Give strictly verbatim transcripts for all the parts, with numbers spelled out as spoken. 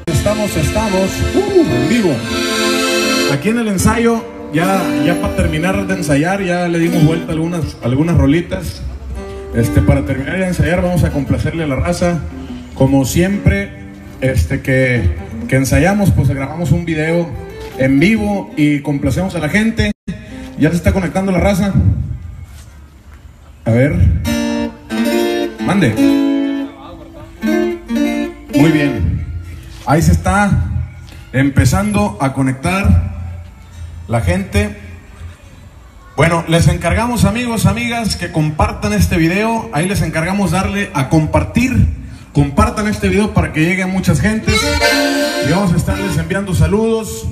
Estamos, estamos uh, en vivo. Aquí en el ensayo, ya, ya para terminar de ensayar, ya le dimos vuelta a algunas, algunas rolitas. Este, para terminar de ensayar, vamos a complacerle a la raza. Como siempre, este, que, que ensayamos, pues grabamos un video en vivo y complacemos a la gente. Ya se está conectando la raza. A ver. Mande. Muy bien. Ahí se está empezando a conectar la gente. Bueno, les encargamos, amigos, amigas, que compartan este video. Ahí les encargamos darle a compartir. Compartan este video para que llegue a muchas gentes. Y vamos a estarles enviando saludos.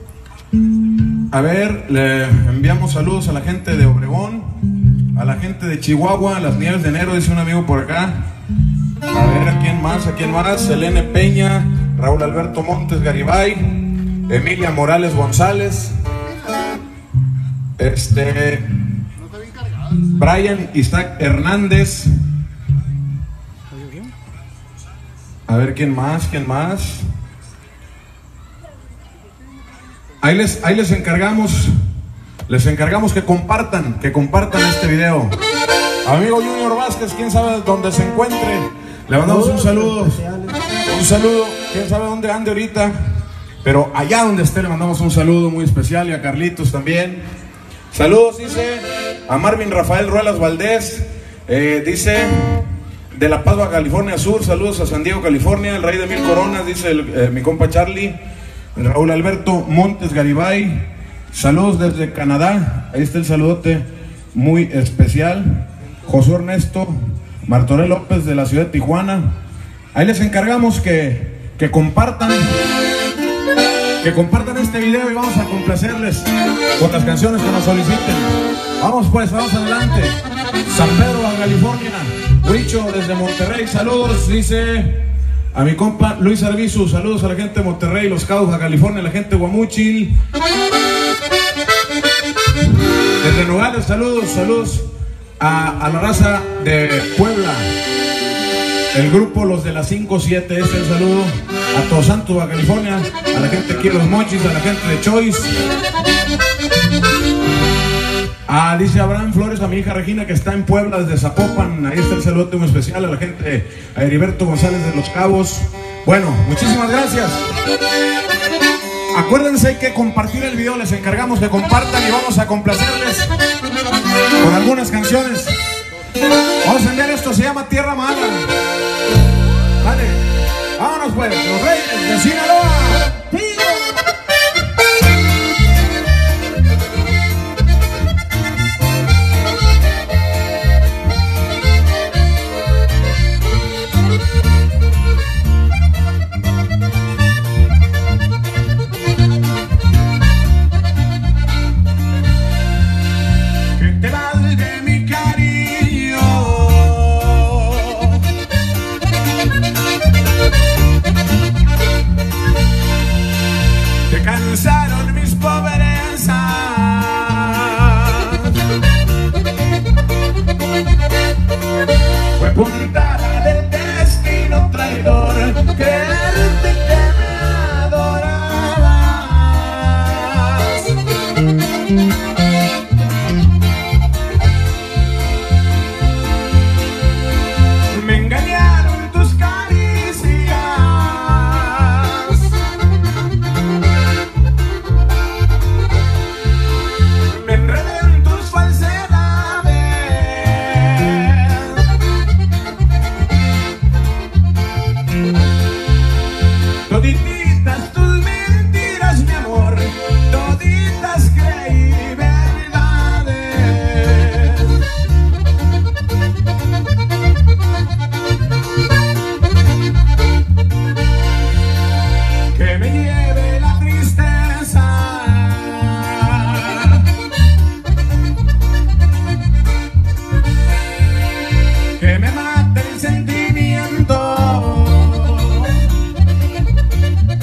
A ver, le enviamos saludos a la gente de Obregón, a la gente de Chihuahua, a las Nieves de Enero, dice un amigo por acá. A ver, ¿a quién más? ¿A quién más? Selene Peña, Raúl Alberto Montes Garibay, Emilia Morales González, este, Brian Isaac Hernández. A ver, ¿quién más? ¿Quién más? Ahí les, ahí les encargamos, les encargamos que compartan, que compartan este video. Amigo Junior Vázquez, quién sabe dónde se encuentre, le mandamos un saludo, un saludo, quién sabe dónde ande ahorita, pero allá donde esté le mandamos un saludo muy especial, y a Carlitos también. Saludos, dice, a Marvin Rafael Ruelas Valdés, eh, dice, de La Paz, Baja California Sur, saludos a San Diego, California, el rey de mil coronas, dice el, eh, mi compa Charlie. Raúl Alberto Montes Garibay, saludos desde Canadá, ahí está el saludote muy especial. José Ernesto Martorell López de la ciudad de Tijuana. Ahí les encargamos que, que compartan que compartan este video y vamos a complacerles con las canciones que nos soliciten. Vamos pues, vamos adelante. San Pedro, Baja California. Huicho desde Monterrey, saludos, dice a mi compa Luis Arbizu, saludos a la gente de Monterrey, Los Cabos, Baja California, la gente de Guamúchil. Desde Nogales, saludos, saludos a, a la raza de Puebla. El grupo Los de la cinco siete, este es el saludo a Todos Santos, Baja California, a la gente aquí de Los Mochis, a la gente de Choice. Ah, dice Abraham Flores, a mi hija Regina que está en Puebla desde Zapopan. Ahí está el saludo muy especial a la gente, a Heriberto González de Los Cabos. Bueno, muchísimas gracias. Acuérdense que compartir el video, les encargamos que compartan y vamos a complacerles con algunas canciones. Vamos a enviar esto, se llama Tierra Mala. Vale, vámonos pues, los Reyes de Sinaloa. Puntada del destino traidor, creerte que me adorabas. Me engañaron tus caricias, me enredé en tus falsedades. Toditas tus mentiras, mi amor, toditas creí verdades. Que me lleve la tristeza, que me mate el sentimiento.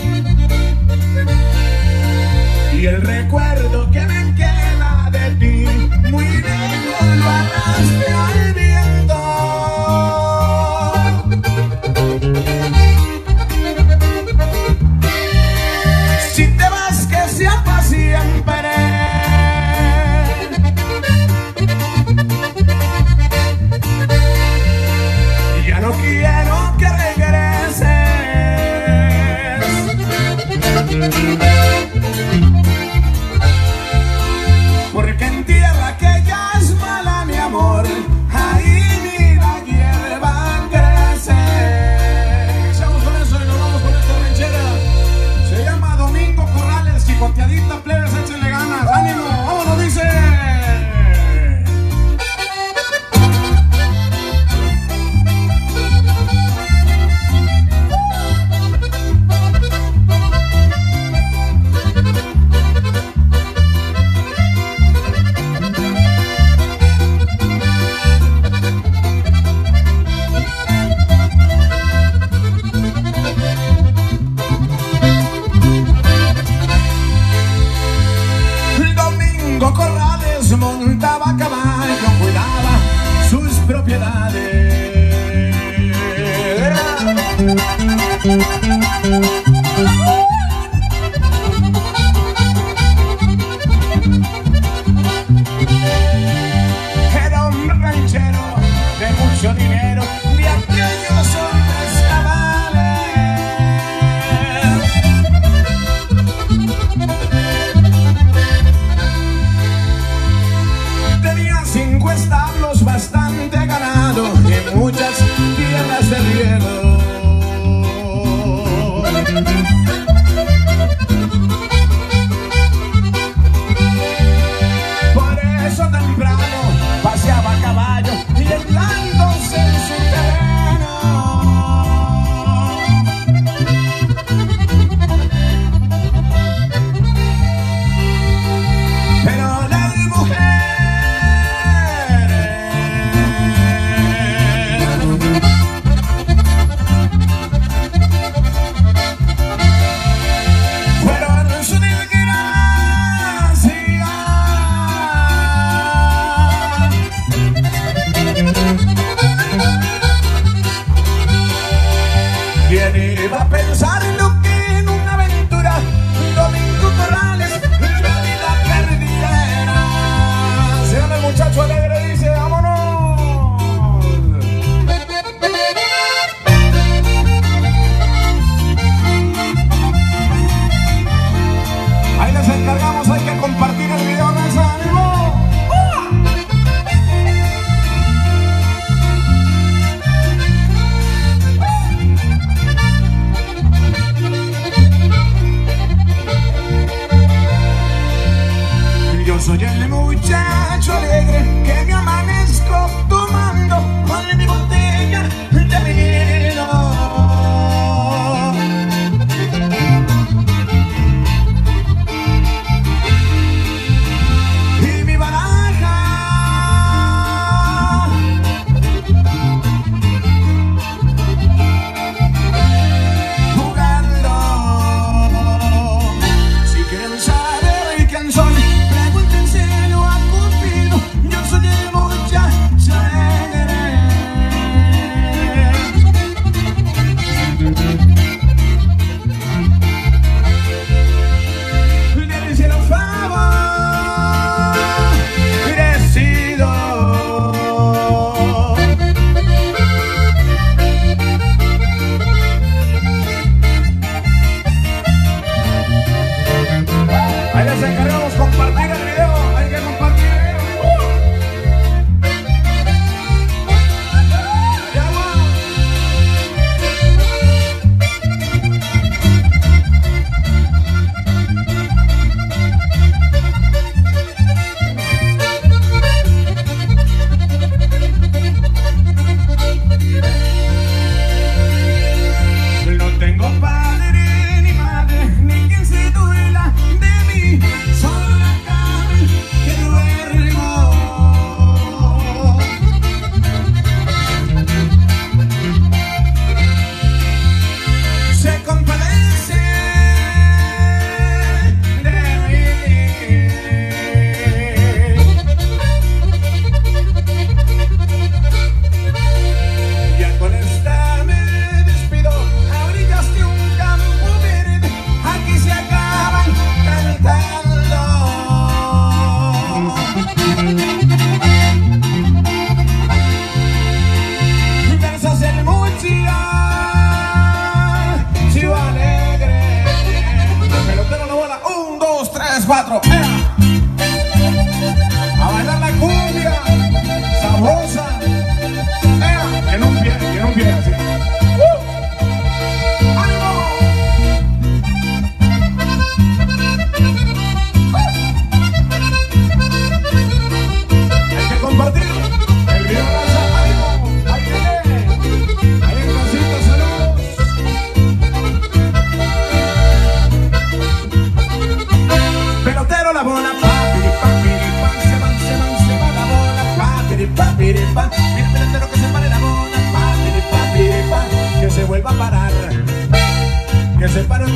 Porque en tierra que ya es mala, mi amor, ahí ni la hierba crece. Echamos con eso y nos vamos con esta ranchera. Se llama Domingo Corrales, chicoteadita, plebes, échenle ganas, ánimo, vámonos, dice.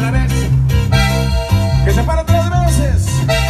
revés. Que se para tres veces.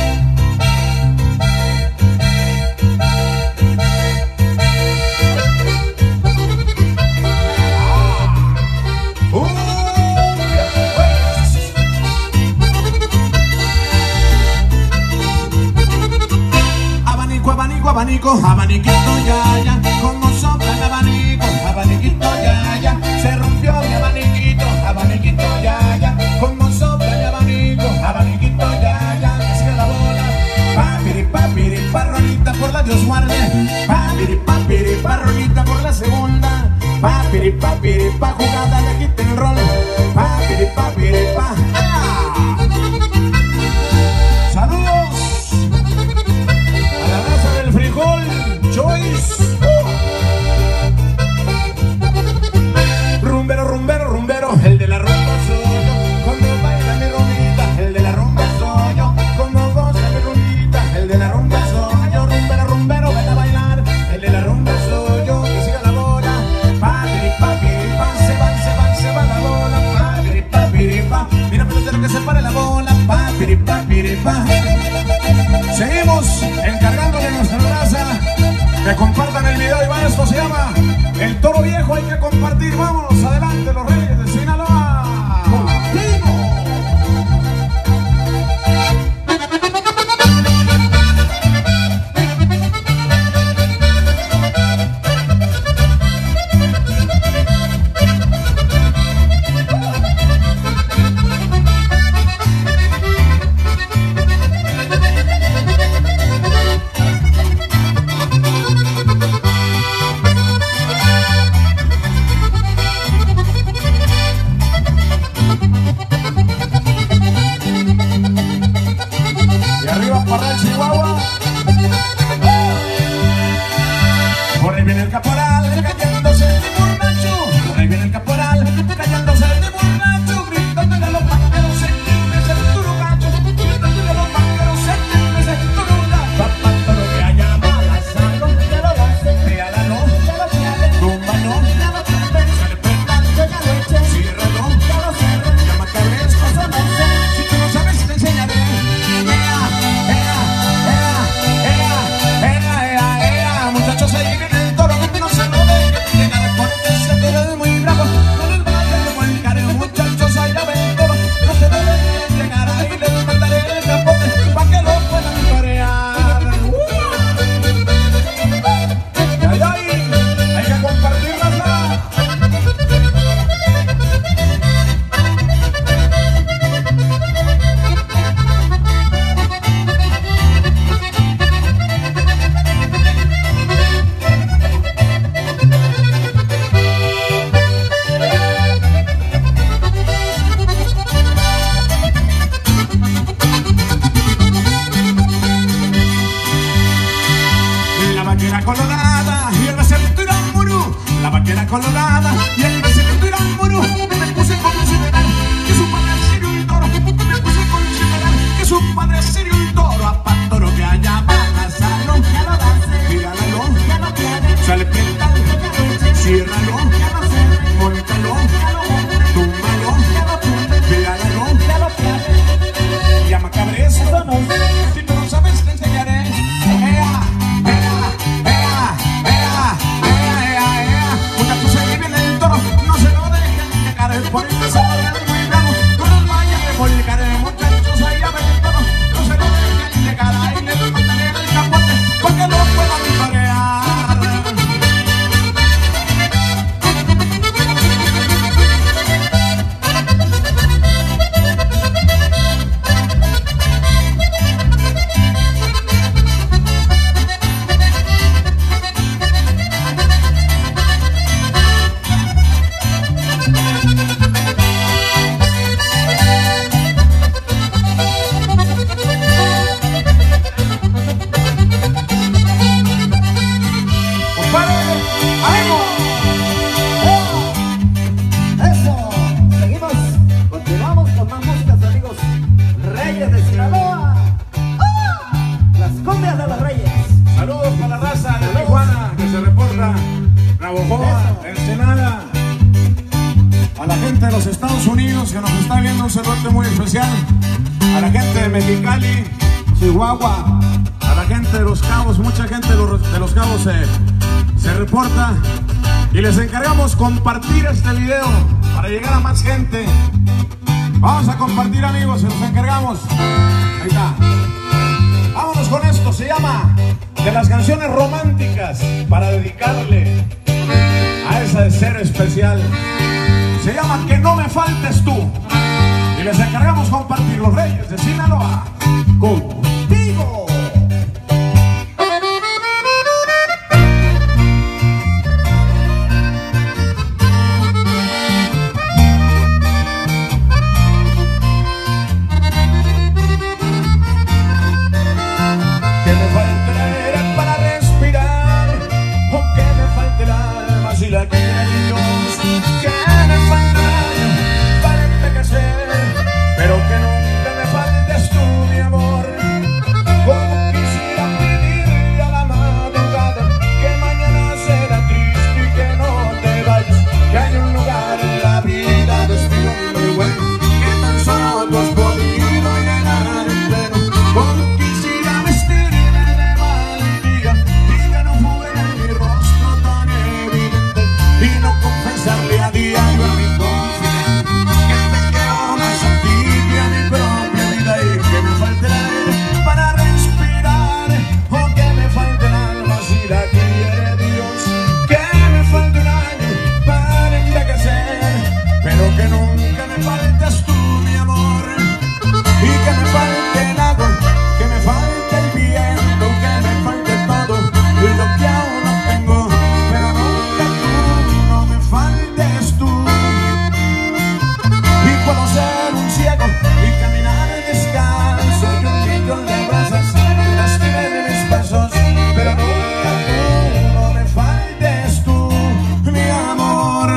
Abanico, abaniquito ya, ya, como sopla el abanico, abaniquito ya, ya, se rompió mi abaniquito, abaniquito ya, ya, como sopla mi abanico, abaniquito ya, ya, que siga la bola, papiri, papiri, parrolita por la Dios guarde, papiri, papiri, parrolita por la segunda, papiri, papiri, pa jugada le quiten el rol, papiri, papiri, pa. Choice. Uh. Rumbero, rumbero, rumbero, el de la rumba soy yo. Cuando baila mi rumbita, el de la rumba soy yo. Cuando goza mi rumbita, el de la rumba soy yo. Rumbero, rumbero, ven a bailar, el de la rumba soy yo. Que siga la bola, papiri, papiri, pa, se va, se va, se va la bola, papiri, papiri, pa. Mira, pelotero que se pare la bola, papiri, papiri, pa. Seguimos encargándole nuestra raza. Que compartan el video y va, esto se llama El Toro Viejo, hay que compartir, vámonos, adelante los Reyes de Sinaloa. muy especial a la gente de Mexicali, Chihuahua, a la gente de Los Cabos. Mucha gente de Los, de los Cabos se, se reporta y les encargamos compartir este video para llegar a más gente. Vamos a compartir, amigos, se los encargamos. Ahí está. Vámonos con esto, se llama de las canciones románticas para dedicarle a esa de ser especial. Se llama Que no me faltes tú. Y les encargamos compartir Los Reyes de Sinaloa contigo. Que me falte el aire para respirar, o que me falte el alma si la quiere Dios. Que me falte el aire para envejecer, pero que nunca me faltes tú, mi amor. Como quisiera pedirle a la madrugada que mañana será triste y que no te vayas, que hay un lugar en la vida de este hombre bueno que tan solo tú has podido llegar en pleno. Como quisiera vestirme de valentía y que no fuera en mi rostro tan evidente, y no confesarle a diario a mi confidente que te quiero más a ti que a mi propia vida. Y que me falte el aire para respirar, o que me falte el alma si la quiere Dios. Que me falte un año para envejecer, pero que nunca me faltes tú, mi amor. Y que me falte el agua, que me falte el viento, que me falte todo lo que aún no tengo, pero nunca tú, no me faltes tú. Y puedo ser un ciego y caminar descalzo y un millón de brasas lastimen mis pasos, pero nunca tú, no me faltes tú, mi amor.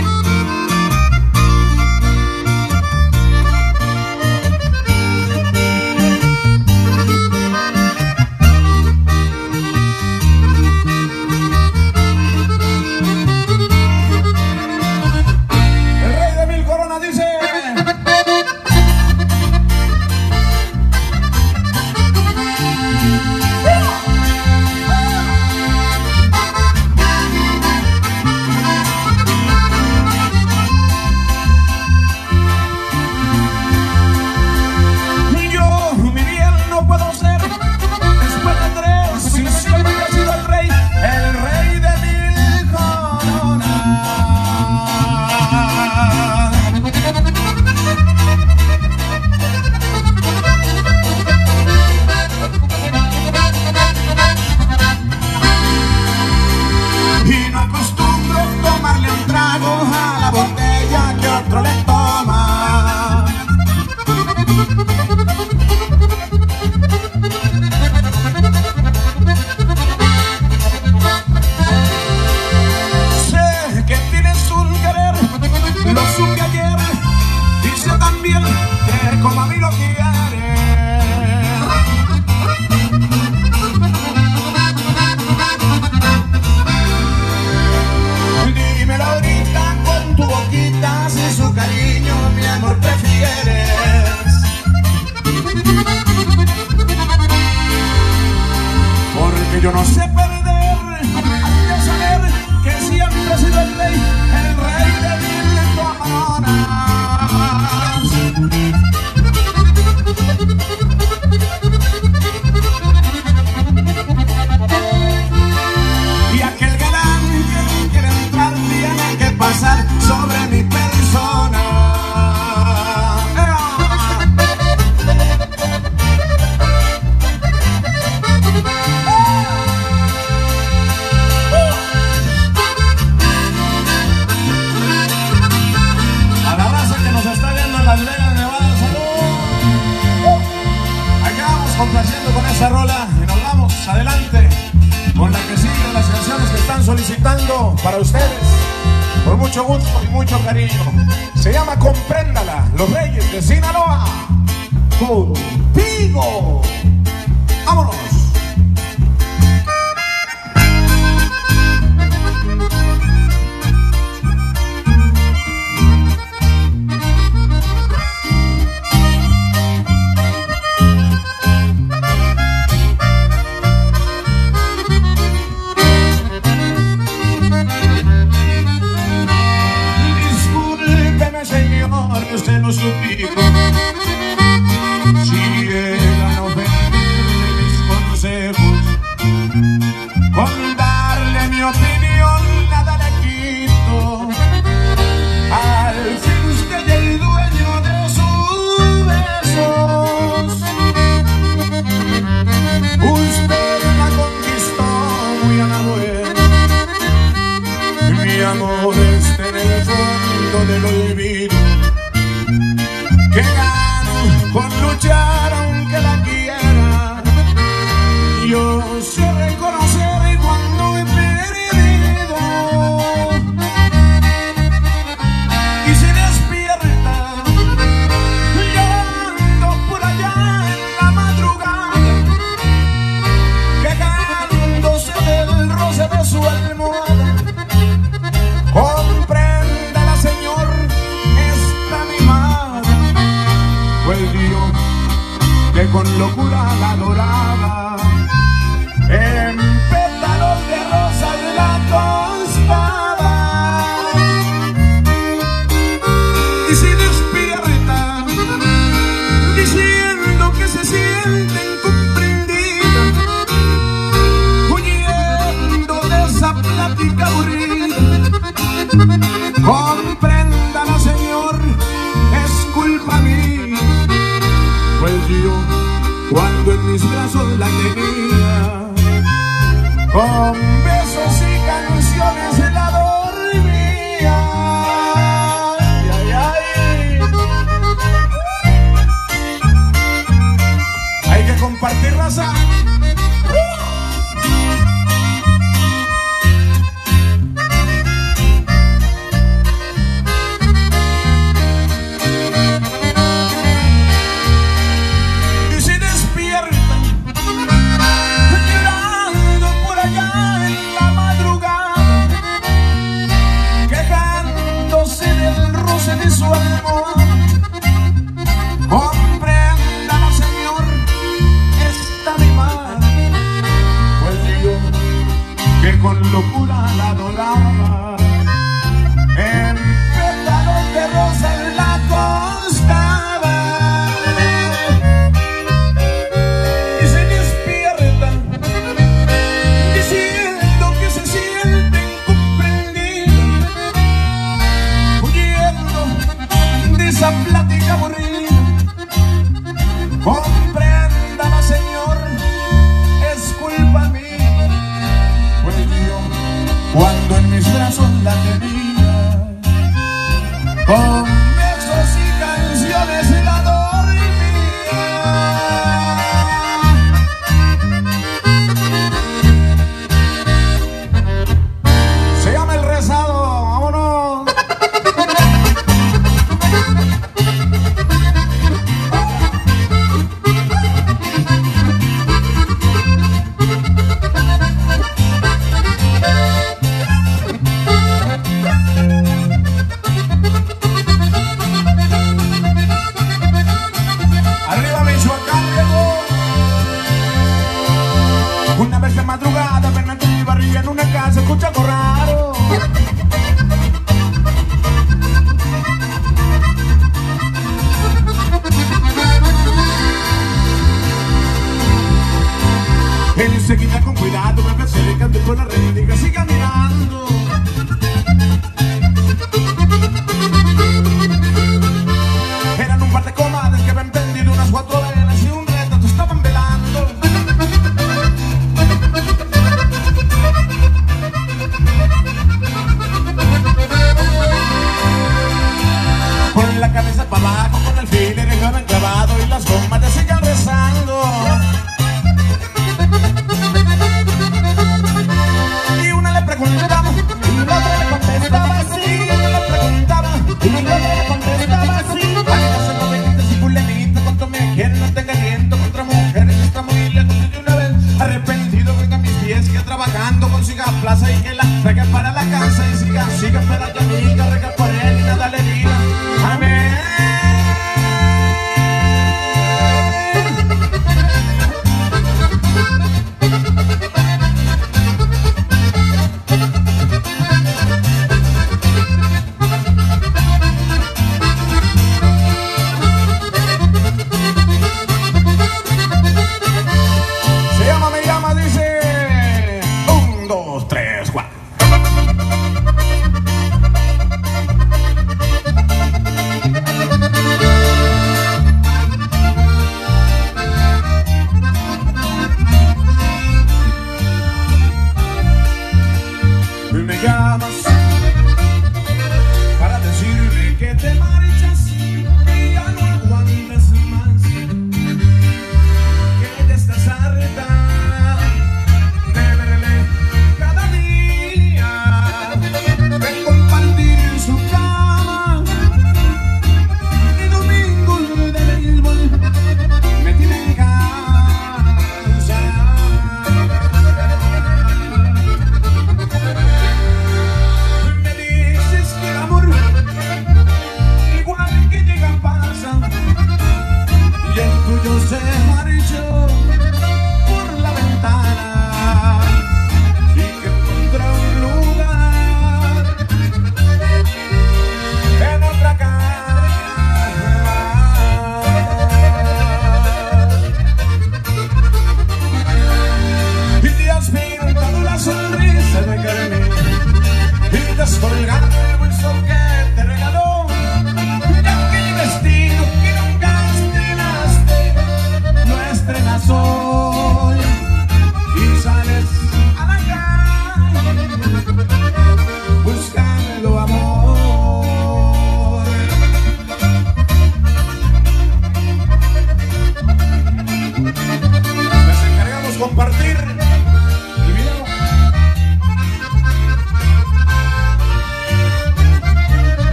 El rey de mil coronas dice: yo, mi bien, no puedo ser después de tres, si siempre he sido el rey, el rey de mil coronas. Y no acostumbro tomarle un trago a la botella que otro le toma. Sé que tienes un querer, lo supe ayer, y sé también que como a mí lo quieres. Dímelo ahorita con tu boquita si su cariño, mi amor, prefieres. Porque yo no sé perder, hay que saber que siempre he sido el rey, el rey de mil coronas. Y aquel galán que quiere entrar tiene que pasar sobre mi persona. A la raza que nos está viendo en Las Vegas, Nevada, salud. Aquí vamos complaciendo con esa rola y nos vamos adelante con la que sigue, las canciones que están solicitando para ustedes por mucho gusto y mucho cariño. Se llama Compréndala, Los Reyes de Sinaloa contigo. ¡Vámonos! espíritu. Si llegan a ofenderle mis consejos, con darle mi opinión nada le quito. Al fin usted es el dueño de sus besos. Usted la conquistó muy a la buena. Mi amor está en el fondo del olvido. Que gano con luchar aunque la quiera. Yo sé reconocer cuando he perdido. Y si despierta, yo ando por allá en la madrugada, quejándose del roce de su almohada. Compréndala, Señor, esta mimada fue el Dios que con locura la adoraba. En pétalos de rosas la tostada. Y si despierta, diciendo que se siente incomprendida, huyendo de esa plática aburrida, compréndala, Señor, es culpa mía. Pues yo, cuando en mis brazos la tenía, con besos y canciones la dormía. Ay, ay, ay. Hay que compartir raza. De su almohada, compréndala, Señor, esta mimada. Pues yo, que con locura la adoraba, en pétalos de rosas la acostaba. Y se despierta, diciendo que se siente incomprendida, esa plática aburrida. Compréndala, Señor, es culpa mía. Pues yo, cuando en mis brazos la tenía, con besos y canciones la dormía. Se llama El Rezado, vámonos. Una vez de madrugada, Fernando Ibarría en una casa escucha algo raro. Él se quita con cuidado, bebé, se le canta con la rendiga, siga mirando. Eran un par de comadres que habían prendido unas cuatro velas y un retrato estaban velando. Con la cabeza para abajo, con el alfiler el joven clavado y las gomas le siguen rezando.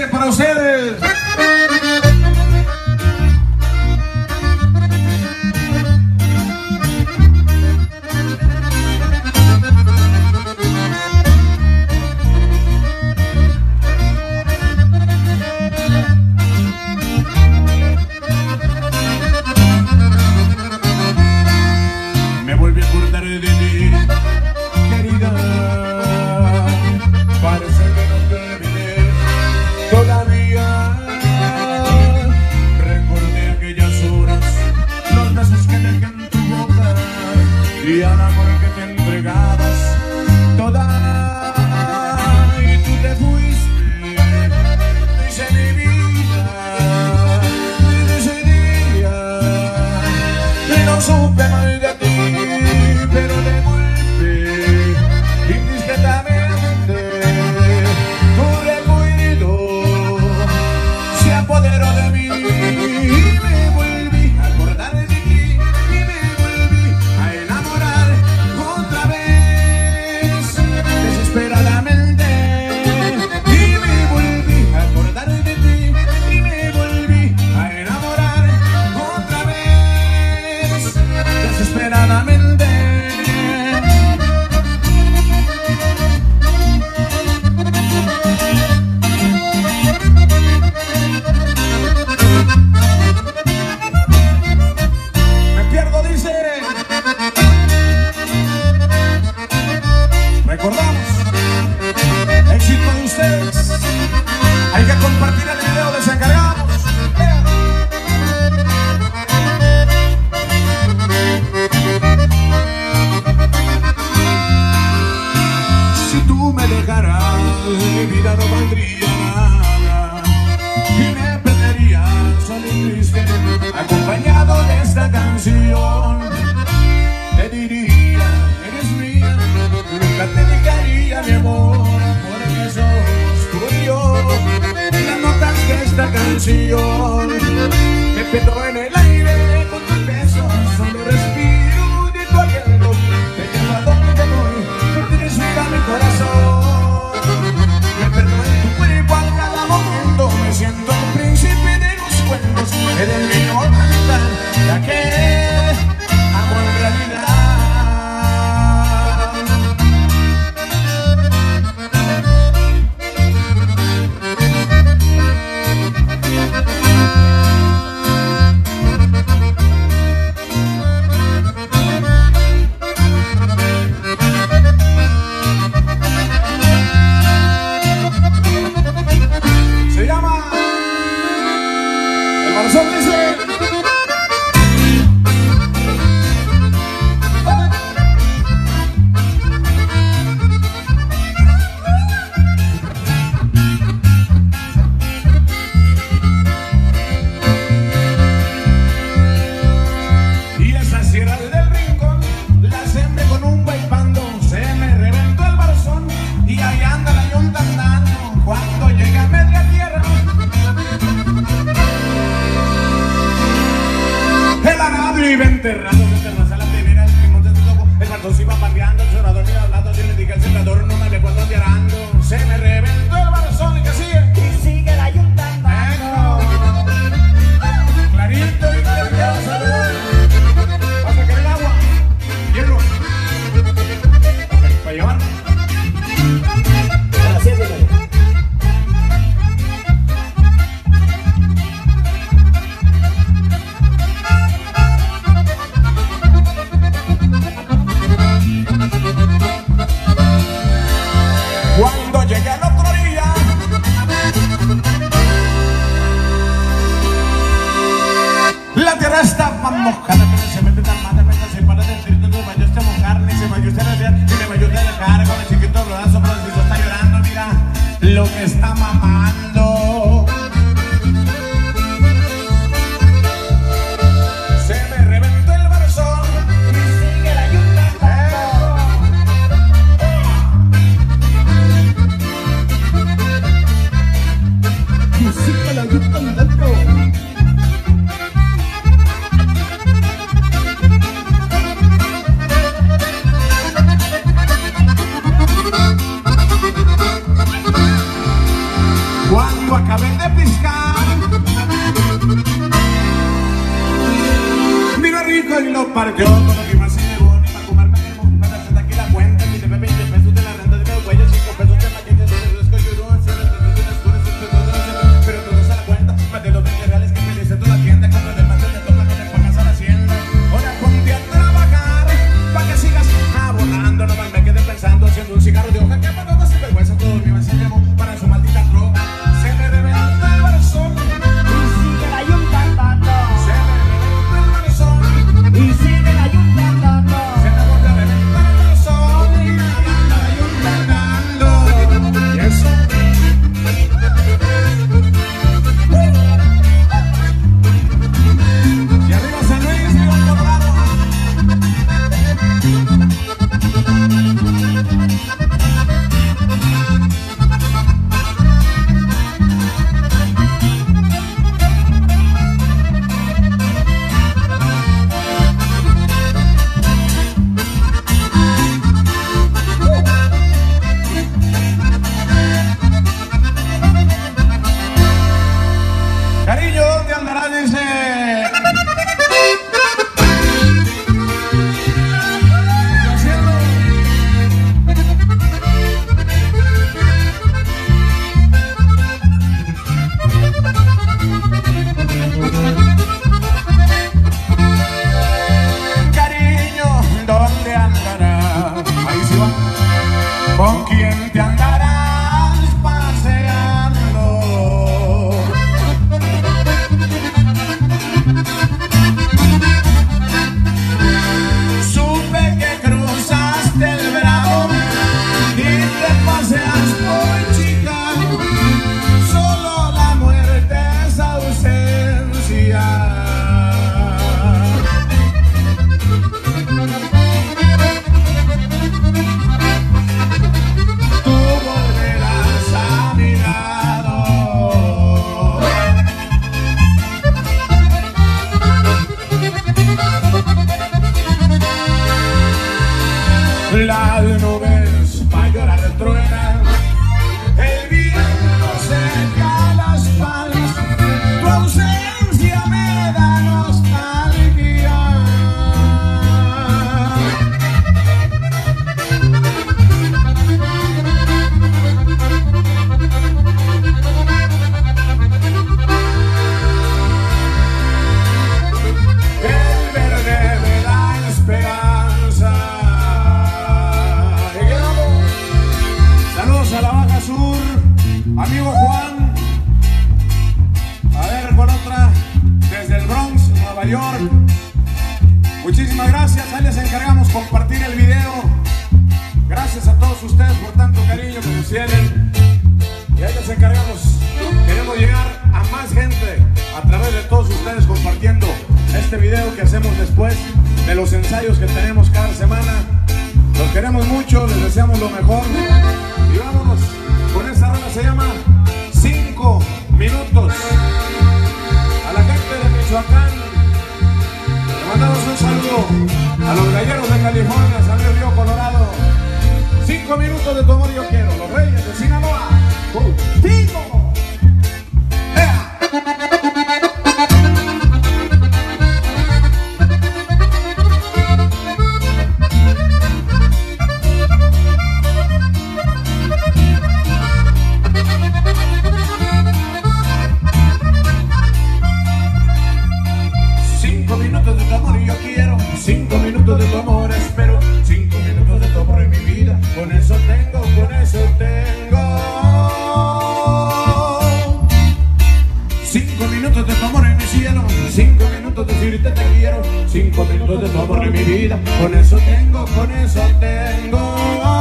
dice para ustedes. Me volví a acordar de ti, querida. Parece que no te olvidé todavía. Recordé aquellas horas, los besos que dejé en tu boca y al amor que te entregabas toda. Y tú te fuiste, dice mi vida, desde ese día. Y no supe más de ti, pero de golpe, indiscretamente, tu recuerdo se apoderó de mí. Y me volví a acordar de ti, y me volví a enamorar otra vez, desesperadamente. Y me volví a acordar de ti, y me volví a enamorar otra vez, desesperadamente. Me pierdo, dice. Recordamos éxito de ustedes. Hay que compartir el video, les encargamos. Si tú me dejaras, mi vida no valdría nada y me perdería solo y triste, acompañado de esta canción. Te diría, eres mía, nunca te dejaría, mi amor, porque sos tú y yo. Las notas de esta canción me peto en el aire con tus besos, solo respiro de tu aliento, te llevo a donde voy, tienes vida mi corazón. Me perdo en tu cuerpo a cada momento, me siento el príncipe de los cuentos, eres mi orquesta, la que amo en realidad. Se llama El Barzón, dice. Y esa sierra del rincón la sembré con un guaypando, se me reventó el barzón y ahí anda la yunta andando. Cuando llegué a media tierra, el arado iba enterrado, se enterrase la primera, el timón se tocó, el barzón se iba pandeando, el cerrador iba hablando, yo le dije al sembrador, no me le cuento tirando, se me reventó el barzón y que sigue. Y sigue la yunta andando. Clarito y clarito, salud. Vas a querer agua, hierro, para llevar. Ahora sí, dígale. Cuando llegué al otro día, la tierra estaba mojada, pero se mete tan mata, me se para del trito, no me ayude a mojar, ni se me ayude a hacer, ni me ayude a dejar con el chiquito rodazo, pero si está llorando, mira lo que está mamando. Se me reventó el barzón Y sigue la yunta andando. Y sigue la yunta andando. cuando acabé vender piscar. Vino rico y lo partió, todo lo que más se llevó, ni para comer me debo. Me presenta aquí la cuenta, y debe veinte pesos de la renta de mis huellas, cinco pesos de maquillaje, dos pesos de coyurón, cero pesos de escuras, pero todo se da cuenta, más de los veinte reales que me dice toda la tienda, cuando además te toca que le pagas a la hacienda. Ahora ponte a trabajar, pa' que sigas abonando, no me quedé pensando, haciendo un cigarro de hoja, que para todo sin vergüenza, todo mi se llevó para su maldita droga. Se me reventa el corazón, Y sigue la yunta andando. se me reventa el corazón. Y sigue la yunta andando. Se me vuelve a reventar el corazón y anda la yunta andando. Y eso. Y arriba San Luis, Río Colorado. Cariño, ¿dónde andarás? Dice. ¿Qué haciendo? Cariño, ¿dónde andarás? Ahí sí va. ¿Con quién te andarás paseando? Supe que cruzaste el Bravo y te paseas por Chicago. Solo la muerte es ausencia. Tú volverás a mi lado. Las nubes pa' llorar truenan, el viento seca las palmas, tu ausencia me da nostalgia. El verde me da esperanza. Y quedamos. Saludos a la Baja Sur, amigo Juan. A ver, con otra desde el Bronx, Nueva York. Muchísimas gracias, ahí les encargamos compartir el video. Gracias a todos ustedes por tanto cariño que nos tienen. Y ahí les encargamos, queremos llegar a más gente a través de todos ustedes compartiendo este video que hacemos después de los ensayos que tenemos cada semana. Los queremos mucho, les deseamos lo mejor. Y vámonos con esta rola, se llama Cinco Minutos. A la gente de Michoacán le mandamos un saludo. A los galleros de California, San Luis, Río Colorado. Cinco minutos de tu amor yo quiero. Los Reyes de Sinaloa. ¡Cinco! ¡Ea! Cinco minutos de tu amor y yo quiero. Cinco minutos de tu amor espero. Cinco minutos de tu amor en mi vida. Con eso tengo, con eso tengo. Cinco minutos de tu amor en mi cielo. Cinco minutos de decirte te quiero. Cinco minutos de tu amor en mi vida. Con eso tengo, con eso tengo.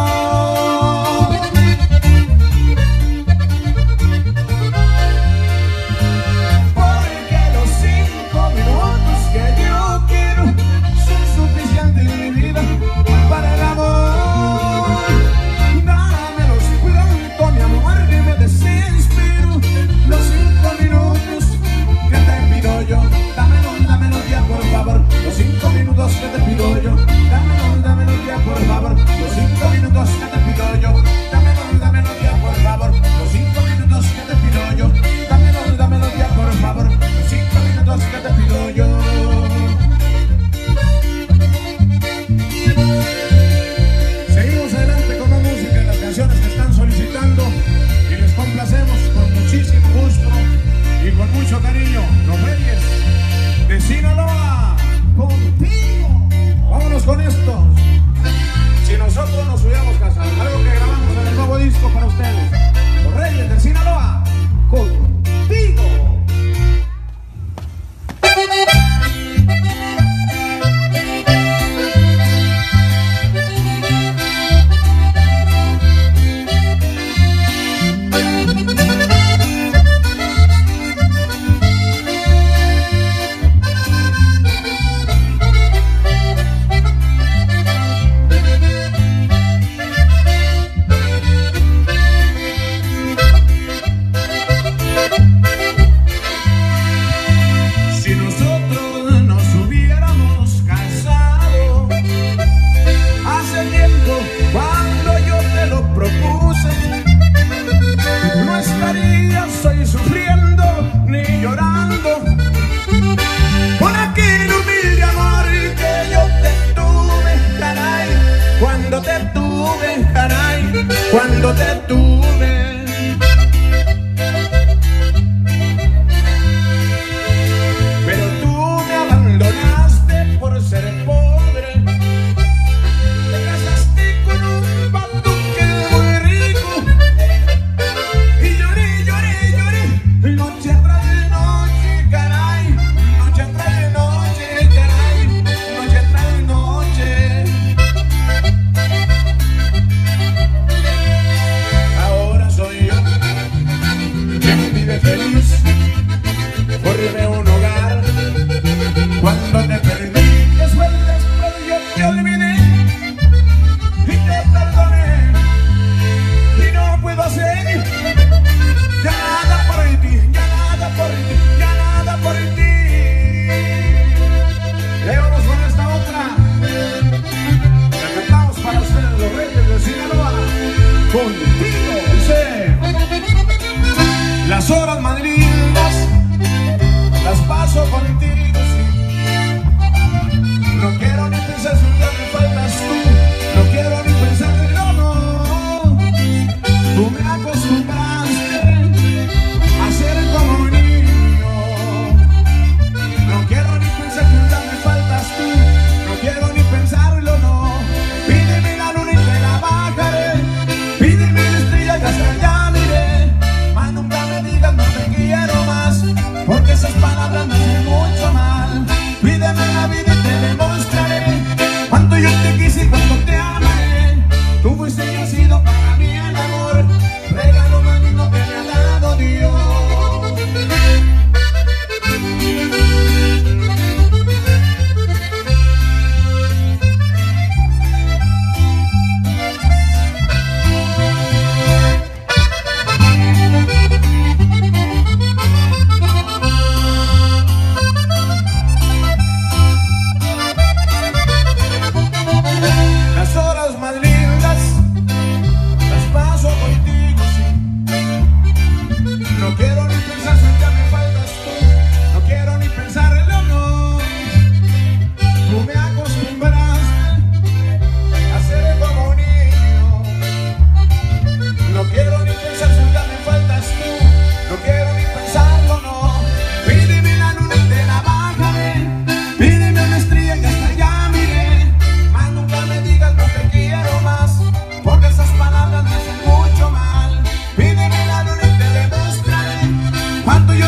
Porque los cinco minutos que yo quiero son suficientes en mi vida para el amor. Dámelos pronto, mi amor, que me desespero. Los cinco minutos que te pido yo, dámelos, dámelos ya por favor. Los cinco minutos que te pido yo, dámelos, dámelos ya por favor. Los cinco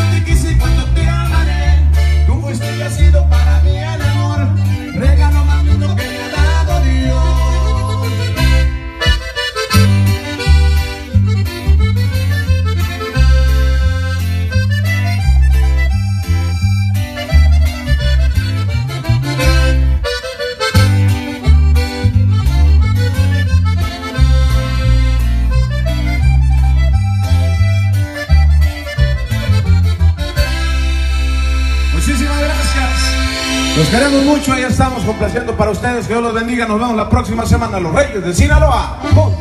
te quise y cuánto te amaré. Tú fuiste y has sido para mí el amor, regalo más lindo que me ha dado Dios. Muchísimas gracias. Los queremos mucho, ahí estamos complaciendo para ustedes. Que Dios los bendiga. Nos vemos la próxima semana. Los Reyes de Sinaloa.